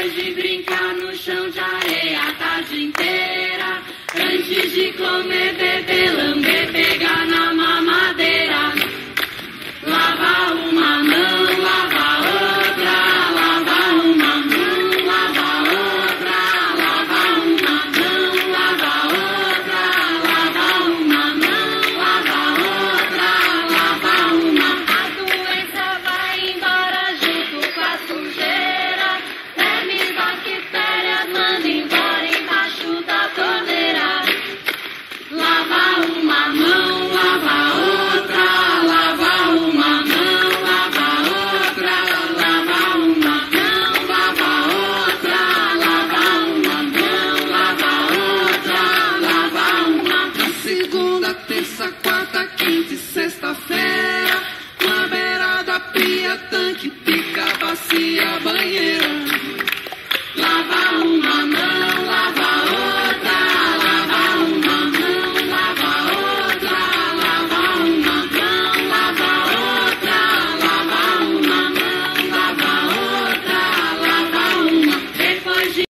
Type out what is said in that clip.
Depois de brincar no chão de areia a tarde inteira, antes de comer, beber, lamber, pegar na mamadeira. Lava uma mão, lava outra, lava uma mão, lava outra, lava uma mão, lava outra, lava uma mão, lava outra, lava uma. A doença vai embora junto com a sujeira, vermes, bactérias, manda embora embaixo da torneira. Lava uma mão, lava outra, lava uma mão, lava outra, lava uma mão, lava outra, lava uma mão, lava outra, lava uma. Segunda, terça, quarta, quinta e sexta-feira, na beira da pia, tanque, pica, bacia, banheira.